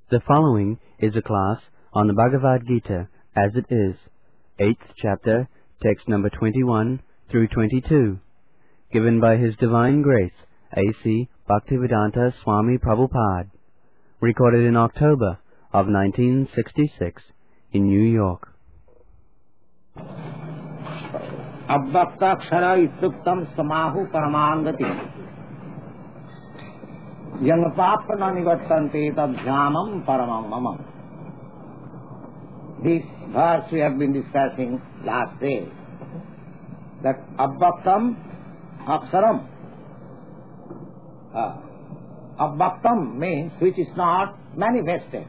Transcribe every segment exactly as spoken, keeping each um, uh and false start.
The following is a class on the Bhagavad Gita as it is, eighth chapter, text number twenty-one through twenty-two, given by His Divine Grace, A C Bhaktivedanta Swami Prabhupada, recorded in October of nineteen sixty-six in New York. अव्यक्ताक्षर इत्युक्तम समाहु परमांगति यंगपाप न निवर्तन्ते तद्धामम परमं मम. This verse we have been discussing last day, that avyaktam aksharam. Uh, avyaktam means which is not manifested.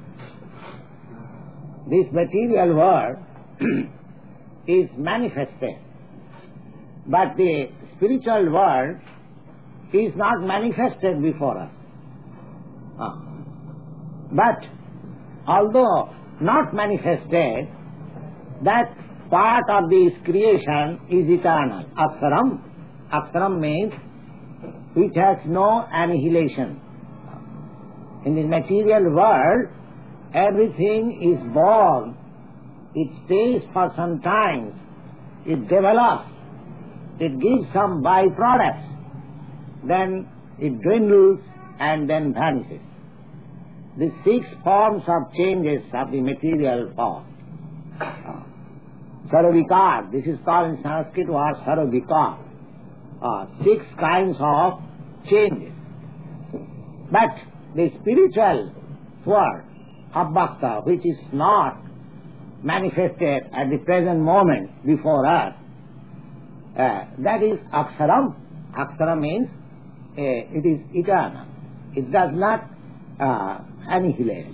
This material world is manifested, but the spiritual world is not manifested before us. Uh, but although not manifested, that part of this creation is eternal. Aksaram. Aksaram means which has no annihilation. In the material world, everything is born, it stays for some time, it develops, it gives some byproducts, then it dwindles and then vanishes. The six forms of changes of the material form. Uh, Sarvikar, this is called in Sanskrit word Sarvikar. Uh, six kinds of changes. But the spiritual world of Bhakta, which is not manifested at the present moment before us, uh, that is Aksaram. Aksaram means uh, it is eternal. It does not uh, annihilate.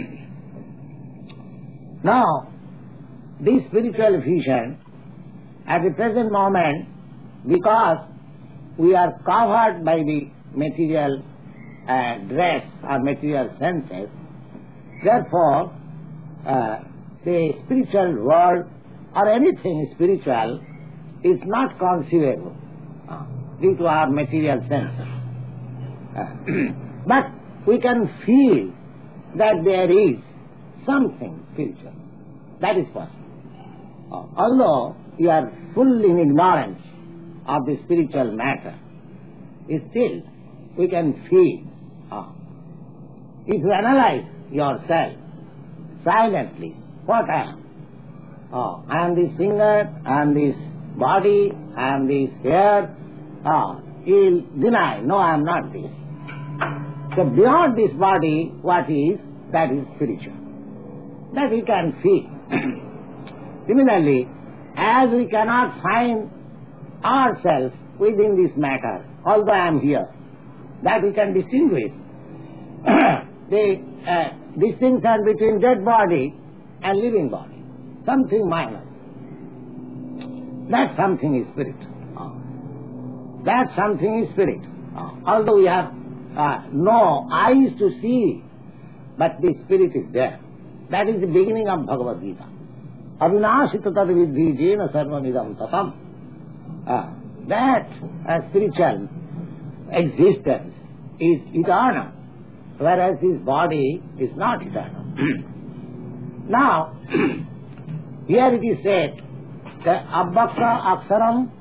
Now, this spiritual vision, at the present moment, because we are covered by the material uh, dress or material senses, therefore, uh, the spiritual world or anything spiritual is not conceivable uh, due to our material senses. Uh, but we can feel that there is something spiritual. That is possible. Uh, although you are full in ignorance of the spiritual matter, still we can feel. Uh, if you analyze yourself silently, what I am? Oh, I am this finger, I am this body, I am this hair. Oh, you will deny, no, I am not this. So beyond this body, what is? That is spiritual. That we can feel. Similarly, as we cannot find ourselves within this matter, although I am here, that we can distinguish the uh, distinction between dead body and living body. Something minor. That something is spirit. Uh, that something is spirit. Uh, although we have uh, no eyes to see, but the spirit is there. That is the beginning of Bhagavad Gita. Avinashita tad vidhi jena sarvam idam tatam. Uh, that uh, spiritual existence is eternal, whereas his body is not eternal. Now, here it is said that Avyakta Aksaram,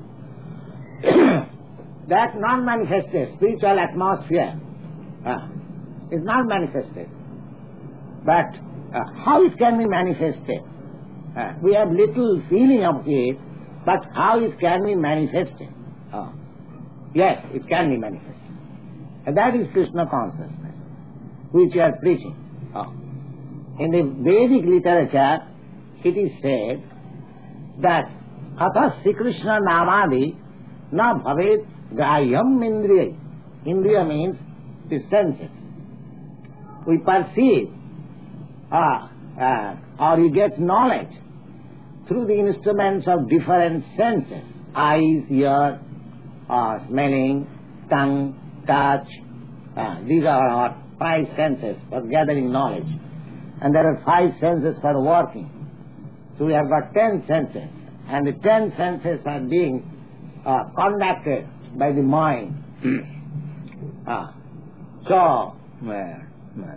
that non-manifested spiritual atmosphere uh, is not manifested. But uh, how it can be manifested? Uh, we have little feeling of it, but how it can be manifested? Uh, yes, it can be manifested. And that is Krishna consciousness, which we are preaching. Uh, in the Vedic literature, it is said that Atha Sri Krishna Namadi na bhavet grayam indriya. Indriya means the senses. We perceive uh, uh, or you get knowledge through the instruments of different senses. Eyes, ear, uh, smelling, tongue, touch. Uh, these are our five senses for gathering knowledge. And there are five senses for working. So we have got ten senses. And the ten senses are being uh, conducted by the mind. uh, so, uh,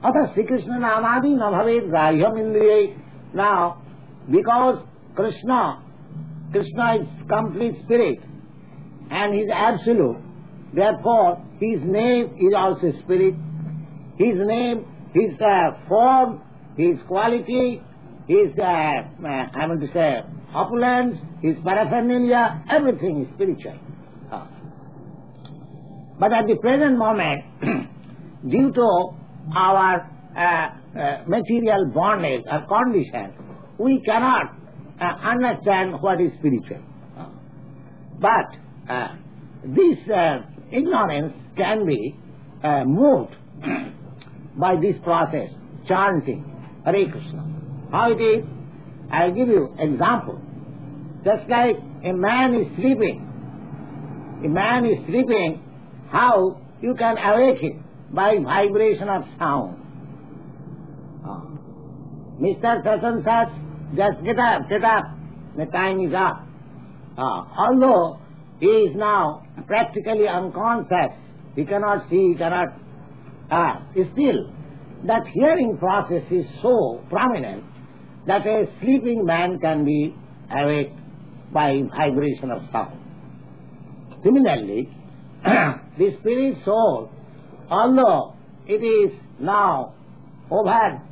Ata Sri Krishna namadi na bhavet grahyam indriyai. Now, because Krishna, Krishna is complete spirit and he is absolute, therefore his name is also spirit. His name, his uh, form, his quality, his, uh, uh, I want to say, opulence, his paraphernalia, everything is spiritual. Uh. But at the present moment, due to our uh, uh, material bondage or condition, we cannot uh, understand what is spiritual. Uh. But uh, this uh, ignorance can be uh, moved by this process, chanting Hare Krishna. How it is? I'll give you example. Just like a man is sleeping, a man is sleeping, how you can awake him? By vibration of sound. Uh, Mister Such and such, just get up, get up, the time is up. Uh, although he is now practically unconscious, he cannot see, he cannot, uh, still that hearing process is so prominent that a sleeping man can be awake by vibration of sound. Similarly, the spirit soul, although it is now overpowered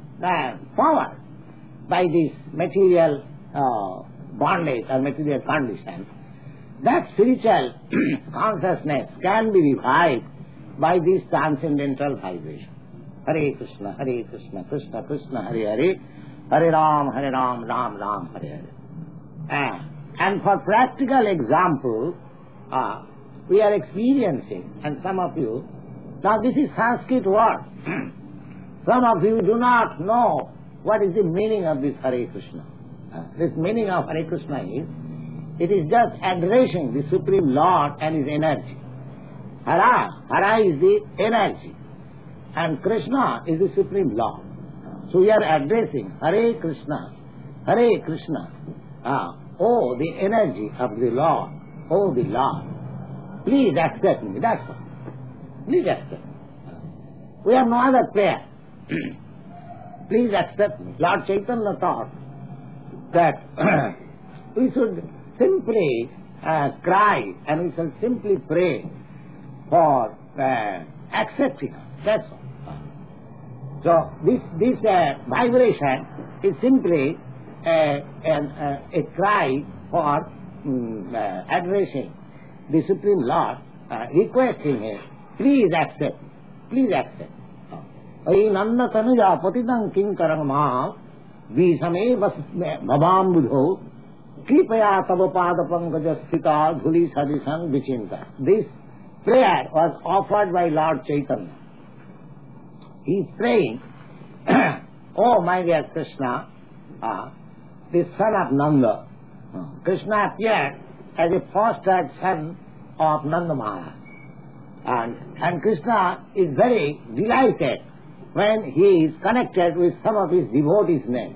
by this material uh, bondage or material condition, that spiritual consciousness can be revived by this transcendental vibration. Hare Krishna, Hare Krishna, Krishna Krishna, Hare Hare, Hare Ram, Hare Ram, Ram Ram, Hare Hare. Uh, and for practical example, uh, we are experiencing, and some of you, now this is Sanskrit word. Some of you do not know what is the meaning of this Hare Krishna. Uh, this meaning of Hare Krishna is, it is just addressing the Supreme Lord and His energy. Hara, Hara is the energy, and Krishna is the Supreme Lord. So we are addressing Hare Krishna, Hare Krishna, uh, oh the energy of the Lord, oh the Lord. Please accept me, that's all. Please accept me. We have no other prayer. Please accept me. Lord Chaitanya taught that we should simply uh, cry and we should simply pray for uh, accepting us. That's all. So this this uh, vibration is simply uh, an, uh, a cry for um, uh, addressing the Supreme Lord, uh, requesting Him, please accept, please accept. Ay nanna tanuja patitang kinkarang ma visame bhabam budho kripaya tava pada pankaja sthita dhuli sadisang vichinta. This prayer was offered by Lord Chaitanya. He is praying, oh my dear Krishna, uh, the son of Nanda. Uh, Krishna appeared as a foster son of Nanda Maharaj. And, and Krishna is very delighted when he is connected with some of his devotees' names.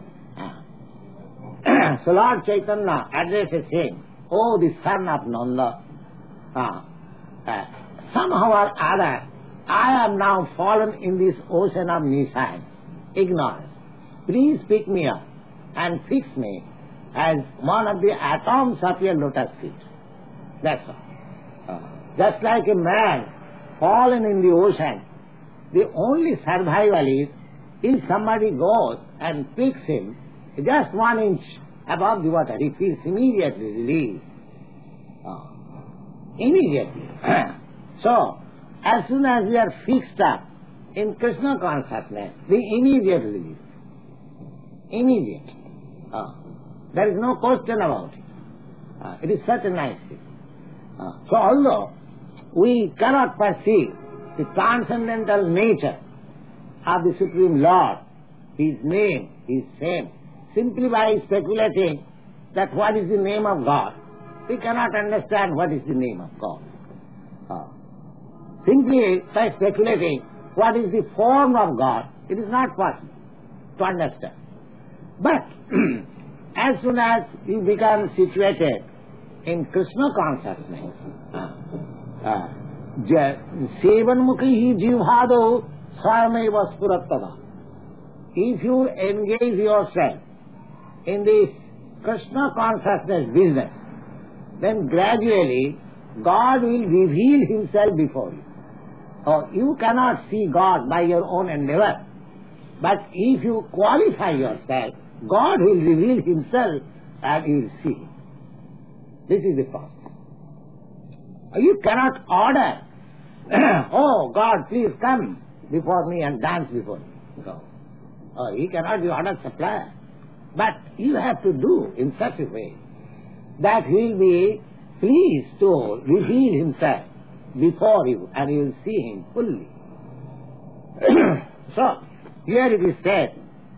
Uh, so Lord Chaitanya addresses him, oh the son of Nanda. Uh, uh, somehow or other, I am now fallen in this ocean of nescience, ignorance. Please pick me up and fix me as one of the atoms of your lotus feet. That's all. Uh, just like a man fallen in the ocean, the only survival is if somebody goes and picks him just one inch above the water, he feels immediately relieved. Uh, immediately. So, as soon as we are fixed up in Krishna consciousness, we immediately relief. Immediate. Uh, there is no question about it. Uh, it is such a nice thing. Uh, so although we cannot perceive the transcendental nature of the Supreme Lord, His name, His fame, simply by speculating that what is the name of God, we cannot understand what is the name of God. Uh, simply by speculating what is the form of God, it is not possible to understand. But as soon as you become situated in Krishna consciousness, sevan mukhi jivhado swayameva spurattada. if you engage yourself in this Krishna consciousness business, then gradually God will reveal Himself before you. Oh, you cannot see God by your own endeavor, but if you qualify yourself, God will reveal Himself and you will see Him. This is the process. You cannot order, oh God, please come before me and dance before me. No. Oh, He cannot be ordered supplier. But you have to do in such a way that He will be pleased to reveal Himself before you and you will see Him fully. So, here it is said,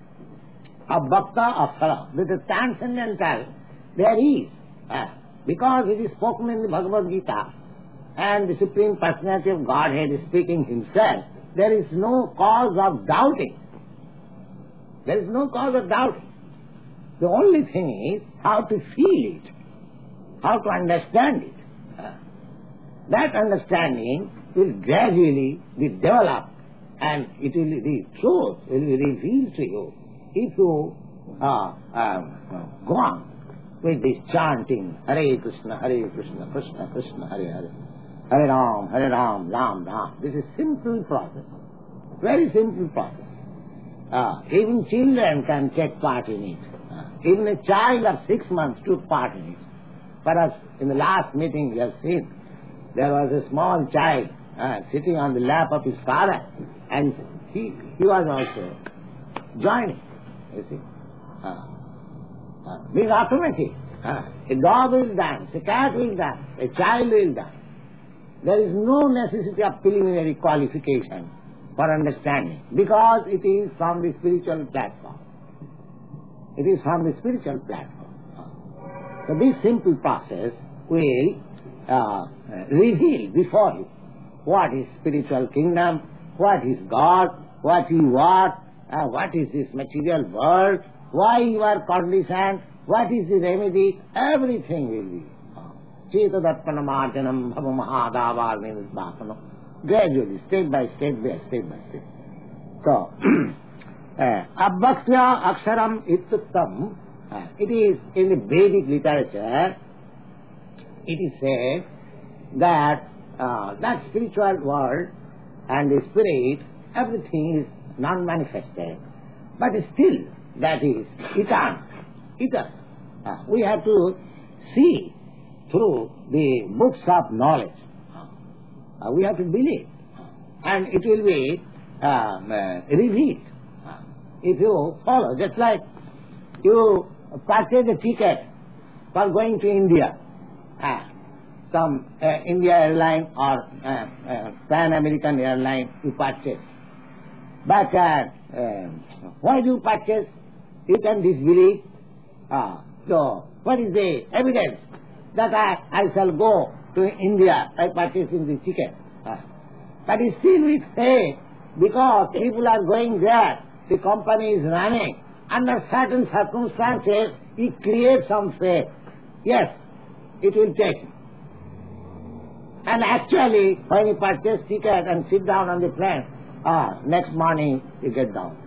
a bhakta aksara, with the transcendental, there is, uh, because it is spoken in the Bhagavad Gita, and the Supreme Personality of Godhead is speaking Himself, there is no cause of doubting. There is no cause of doubting. The only thing is how to feel it, how to understand it. Uh, that understanding will gradually be developed and it will be truth, will be revealed to you if you uh, uh, go on with this chanting, Hare Krishna, Hare Krishna, Krishna Krishna, Hare Hare, Hare Ram, Hare Ram, Ram Ram. This is simple process, very simple process. Uh, even children can take part in it. Uh, even a child of six months took part in it. For us, in the last meeting we have seen, there was a small child uh, sitting on the lap of his father, and he, he was also joining, you see. Uh, uh, this is automatic. Uh, a dog will dance, a cat will dance, a child will dance. There is no necessity of preliminary qualification for understanding, because it is from the spiritual platform. It is from the spiritual platform. So this simple process will uh, reveal before you what is spiritual kingdom, what is God, what you are, uh, what is this material world, why you are conditioned, what is the remedy, everything will be. Chetadappana marjanam bhava mahadavarni nisbhasanam. Gradually, step by step, by step by step. So, Abhaksya aksharam ityuktam, it is in the Vedic literature, it is said that uh, that spiritual world and the spirit, everything is non-manifested, but still that is eternal. Eternal. Uh, we have to see through the books of knowledge. Uh, we have to believe, and it will be um, uh, revealed. Uh, if you follow, just like you purchase a ticket for going to India, uh, some uh, India airline or uh, uh, Pan American airline you purchase. But uh, uh, why do you purchase? You can disbelieve. Uh, so, what is the evidence that I, I shall go to India by purchasing the ticket? Uh, but it's still with faith, because people are going there, the company is running. Under certain circumstances, he creates some faith. Yes, it will take him. And actually, when you purchase ticket and sit down on the plane, ah, next morning you get down.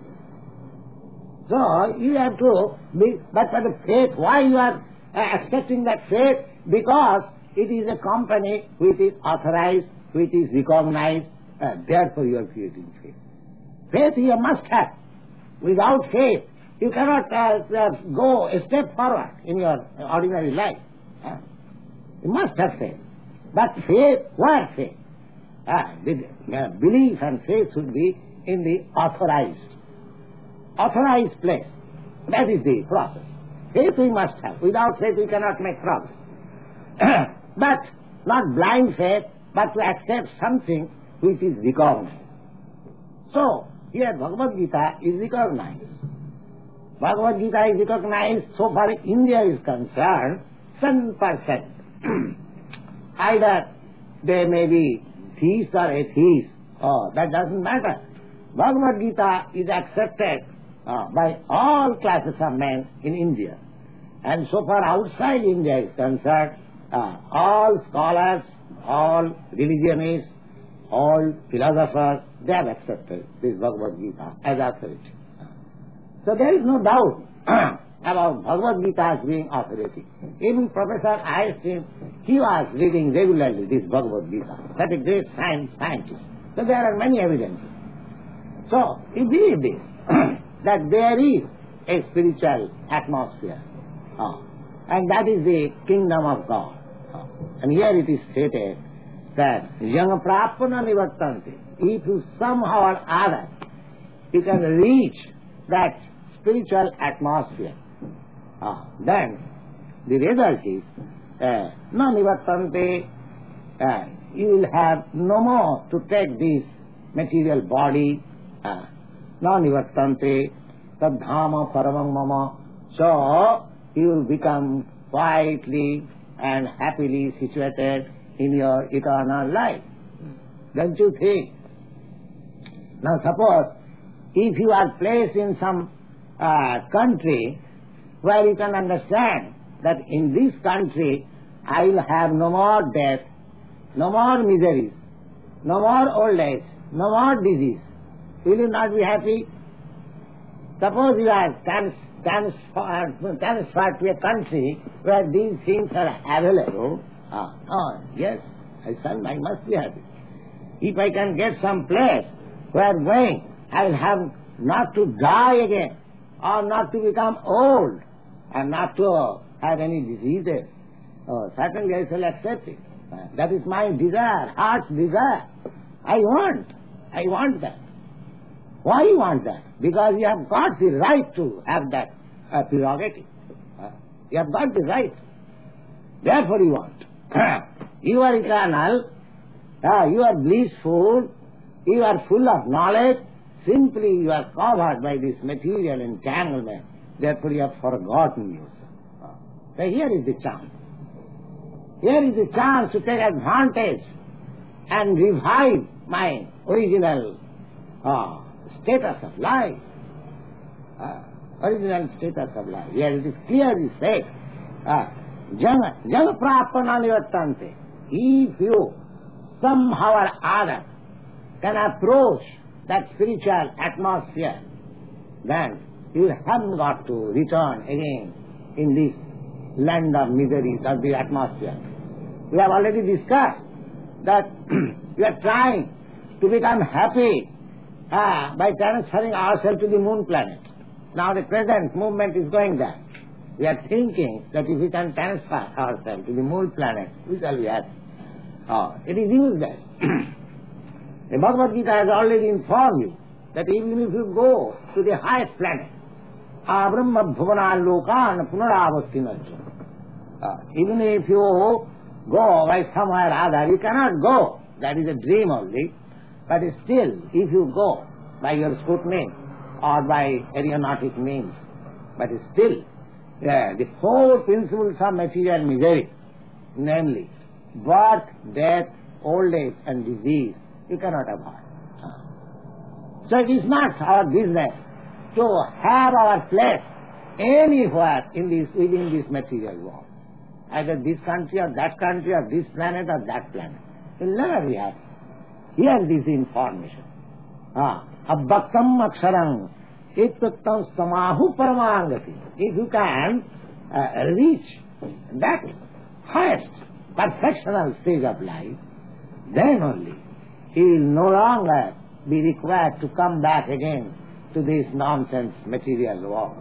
So, you have to be, but for the faith, why you are uh, expecting that faith? Because it is a company which is authorized, which is recognized, uh, therefore you are creating faith. Faith you must have. Without faith, you cannot uh, uh, go a step forward in your ordinary life. Uh, you must have faith. But faith, where faith? Uh, the, uh, belief and faith should be in the authorized, authorized place. That is the process. Faith we must have. Without faith we cannot make progress. But not blind faith, but to accept something which is recognized. So, here Bhagavad Gita is recognized. Bhagavad Gita is recognized so far India is concerned, one hundred percent. Either they may be theists or atheists, oh, that doesn't matter. Bhagavad Gita is accepted uh, by all classes of men in India. And so far outside India is concerned, uh, all scholars, all religionists, all philosophers, they have accepted this Bhagavad Gita as authority. So there is no doubt about Bhagavad Gita as being authority. Even Professor Einstein, he was reading regularly this Bhagavad Gita. That is a great science scientist. So there are many evidences. So you believe this, that there is a spiritual atmosphere. Uh, and that is the kingdom of God. Uh, and here it is stated that Yang Prapana Nivartante. If you somehow or other you can reach that spiritual atmosphere, uh, then the result is uh, na nivartante, uh, you will have no more to take this material body, uh, na nivartante, tadhama paramam mama. So you will become quietly and happily situated in your eternal life. Don't you think? Now suppose if you are placed in some uh, country where you can understand that in this country I will have no more death, no more miseries, no more old age, no more disease, will you not be happy? Suppose you are trans- transferred, transferred to a country where these things are available. Ah, oh, yes, I son, I must be happy. If I can get some place where going, I will have not to die again, or not to become old, and not to have any diseases. Oh, certainly I shall accept it. That is my desire, heart's desire. I want, I want that. Why you want that? Because you have got the right to have that uh, prerogative. Uh, you have got the right. Therefore you want. You are eternal, uh, you are blissful, you are full of knowledge, simply you are covered by this material entanglement. Therefore you have forgotten yourself. Uh, so here is the chance. Here is the chance to take advantage and revive my original uh, status of life. Uh, original status of life. Here it is clearly said, uh, Jana, Jana Prapana Nivartante. If you somehow or other can approach that spiritual atmosphere, then you haven't got to return again in this land of miseries of the atmosphere. We have already discussed that we are trying to become happy uh, by transferring ourselves to the moon planet. Now the present movement is going there. We are thinking that if we can transfer ourselves to the moon planet, we shall be happy. Oh, it is useless. The Bhagavad Gita has already informed you that even if you go to the highest planet, Abrahma Bhuvana Lokan Punaravastinajya, uh, even if you go by somewhere or other, you cannot go. That is a dream only. But still, if you go by your Sputnik or by aeronautic means, but still, yeah, the four principles of material misery, namely birth, death, old age and disease, you cannot avoid. So it is not our business to have our place anywhere in this, within this material world. Either this country or that country or this planet or that planet. It will never be happy. Hear this information. Ah, Abbaktam aksharang ittuktam samahu paramangati. If you can uh, reach that highest perfectional stage of life, then only he will no longer be required to come back again to this nonsense material world.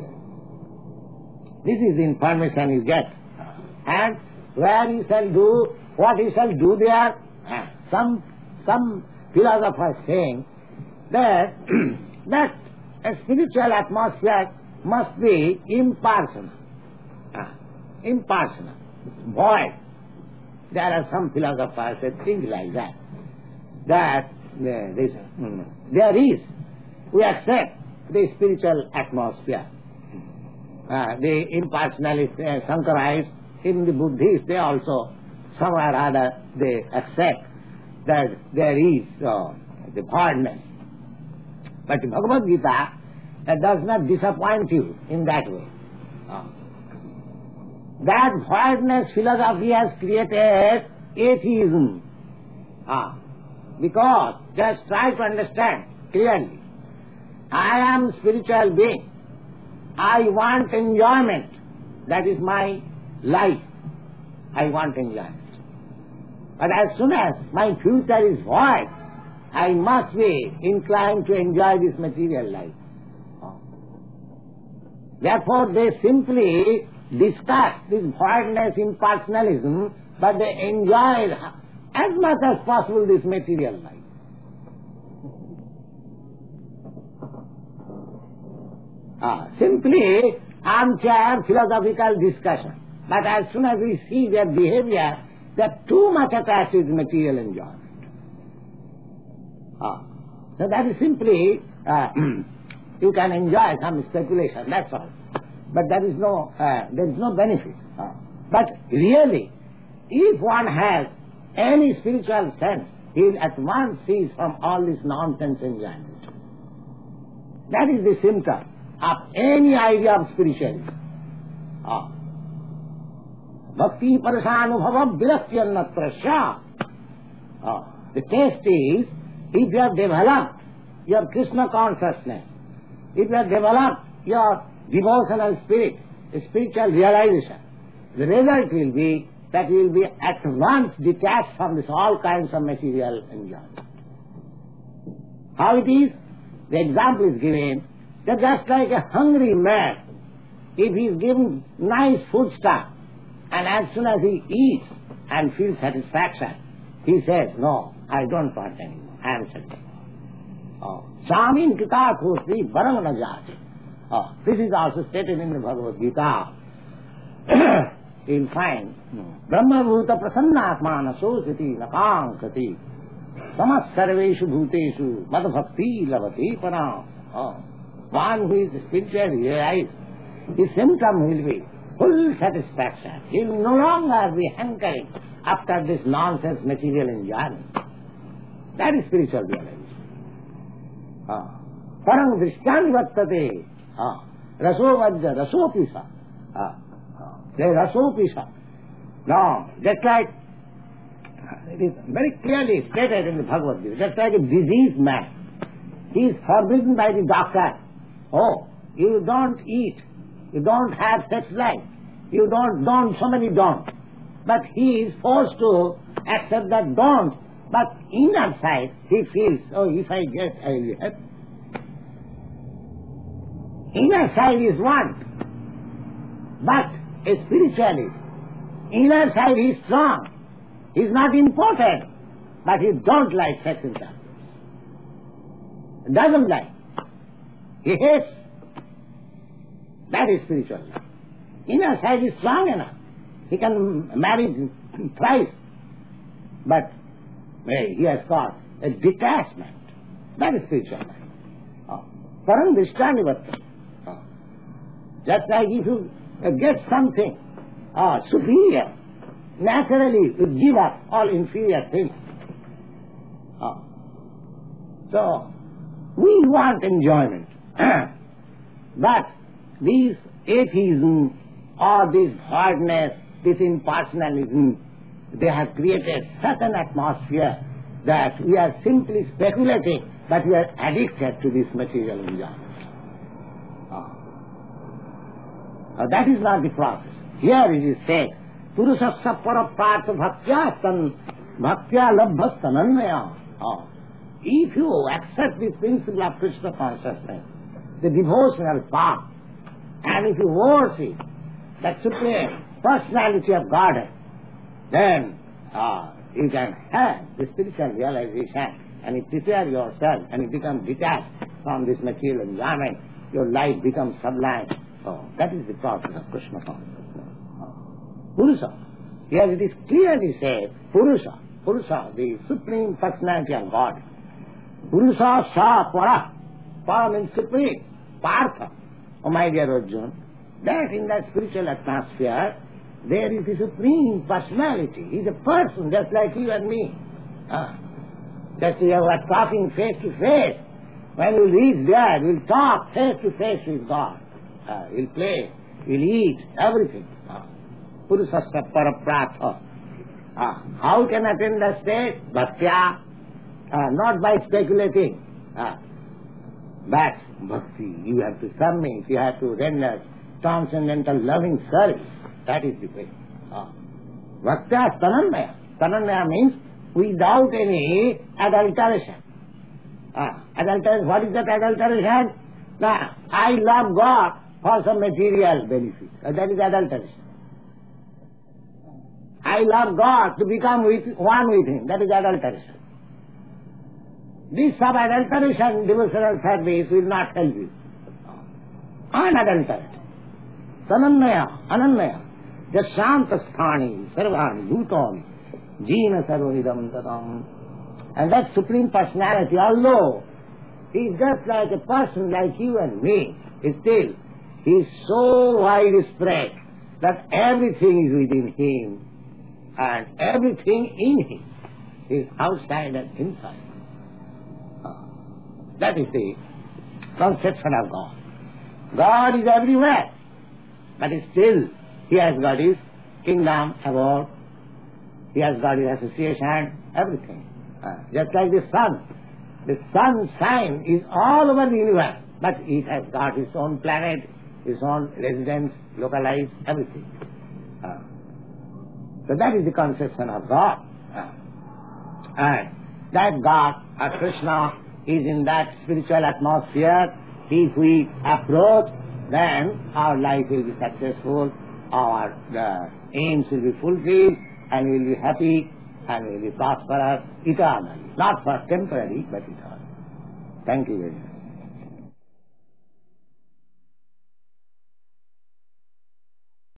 This is the information you get. And where he shall do, what he shall do there, some some philosophers saying that that a spiritual atmosphere must be impersonal. Ah, impersonal, void. There are some philosophers that think like that. That uh, this, mm, there is, we accept the spiritual atmosphere. Uh, the impersonalists, uh, Shankarites, even the Buddhists, they also, somewhere or other, they accept that there is uh, the voidness. But the Bhagavad Gita uh, does not disappoint you in that way. Uh, that voidness philosophy has created atheism. Uh, because, just try to understand clearly, I am spiritual being, I want enjoyment. That is my life. I want enjoyment. But as soon as my future is void, I must be inclined to enjoy this material life. Therefore they simply discuss this voidness in personalism, but they enjoy as much as possible this material life. Ah, simply armchair philosophical discussion. But as soon as we see their behavior, they are too much attached with material enjoyment. Ah. So that is simply, uh, you can enjoy some speculation, that's all. But there is no, uh, there is no benefit. Ah. But really, if one has any spiritual sense, he will at once cease from all this nonsense enjoyment. That is the symptom of any idea of spirituality. Ah. Bhakti parasanubhava viraktyannatra sya. The test is, if you have developed your Krishna consciousness, if you have developed your devotional spirit, spiritual realization, the result will be that you will be at once detached from this all kinds of material enjoyment. How it is? The example is given that just like a hungry man, if he is given nice food stuff, and as soon as he eats and feels satisfaction, he says, no, I don't want anymore, I am satisfied. Oh, Samin kita khosti barang na jati. Oh, this is also stated in the Bhagavad Gita. You'll find, Brahma bhuta prasannatmana sosati nakankati samas sarveshu bhuteshu mad bhakti lavati pana. Oh, one who is spiritually realized, his symptom will be full satisfaction. He will no longer be hankering after this nonsense material enjoyment. That is spiritual realization. Ah. Parang drishyani vattate. Ah. Raso vajja, raso pisa. Ah. They raso pisa. No, just like, it is very clearly stated in the Bhagavad Gita, just like a diseased man. He is forbidden by the doctor. Oh, you don't eat, you don't have sex life, you don't, don't, so many don't. But he is forced to accept that don't. But inner side, he feels, oh, if I get, I will get. Inner side is one. But a spiritualist, inner side is strong. He is not important, but he don't like sex intercourse. Doesn't like. He hates. That is spiritual life. Inner side is strong enough. He can marry thrice. But hey, he has got a detachment. That is spiritual life. Param drishyani vattate. Just like if you get something uh, superior, naturally you give up all inferior things. Uh, so, we want enjoyment. But these atheism or this hardness, this impersonalism, they have created such an atmosphere that we are simply speculating, but we are addicted to this material enjoyment. Uh, that is not the process. Here it is said, Purusasya paraprartha bhaktya san bhaktya labhas tanannaya. Oh. If you accept this principle of Krishna consciousness, the devotional path, and if you worship that supreme personality of Godhead, then uh, you can have the spiritual realization, and you prepare yourself, and you become detached from this material environment. Your life becomes sublime. Oh, that is the process of Krishna consciousness. Purusa. Here it is clearly said, Purusa. Purusa, the supreme personality of God. Purusa sa para. Para means supreme. Partha. Oh my dear Arjuna, that in that spiritual atmosphere, there is the supreme personality. He is a person just like you and me. Ah. Just we are talking face to face. When we reach there, we will talk face to face with God. Uh, we'll play, we'll eat, everything. Uh, Purusasya paraprartha. Uh, how can attain the state? Bhaktya. Uh, not by speculating. Uh, That's bhakti. You have to submit, you have to render transcendental loving service. That is the way. Ah. Bhaktya tanannaya. Tanannaya means without any adulteration. Ah. Adulteration, what is that adulteration? Now, I love God for some material benefit. That is adulteration. I love God to become with, one with Him. That is adulteration. This sub-adulteration, devotional service will not help you. Unadulterated. Sanannaya, anannaya. Jashantasthani, sarvani, bhutani, jina sarvanidam tatam. And that Supreme Personality, although He is just like a person like you and me, still He is so widespread that everything is within Him and everything in Him is outside and inside. That is the conception of God. God is everywhere, but still He has got His kingdom above, He has got His association, everything. Uh, just like the sun. The sun shine is all over the universe, but it has got its own planet, its own residence, localized, everything. Uh, so that is the conception of God. Uh, and that God, or Krishna, is in that spiritual atmosphere. If we approach, then our life will be successful, our uh, aims will be fulfilled, and we will be happy, and we will be prosperous eternally. Not for temporary, but eternal. Thank you very much.